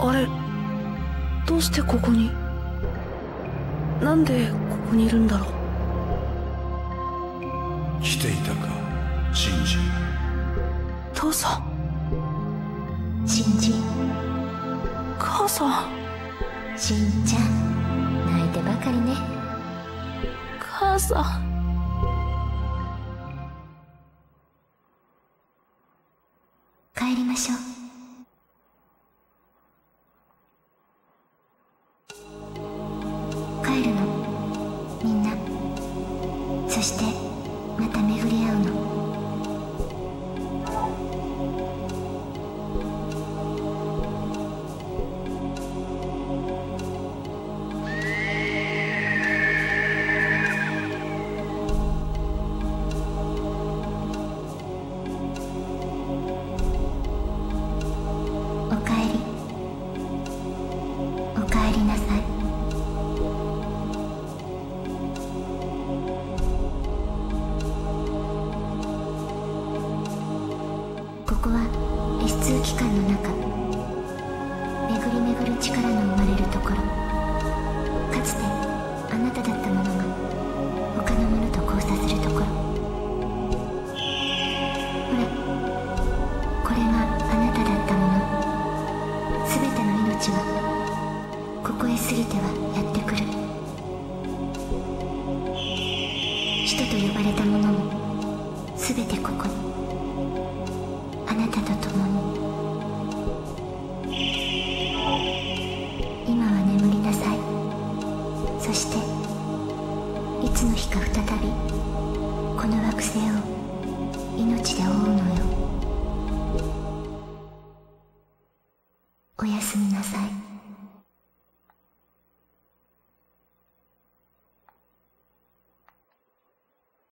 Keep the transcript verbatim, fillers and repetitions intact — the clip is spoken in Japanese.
あれ、どうしてここに、なんでここにいるんだろう。 来ていたか、シンジ。 父さん。 シンジ。 母さん。 シンちゃん、泣いてばかりね。 母さん。 帰りましょう。帰るの、みんな。そしてまた巡り合うの。おかえり。おかえりなさい。ここは エスツー 機関の中。巡り巡る力の生まれるところ。かつてあなただったものが他のものと交差するところ。ほら、これがあなただったもの。すべての命はここへ過ぎてはやってくる。人と呼ばれたものもすべてここに、あなたと共に。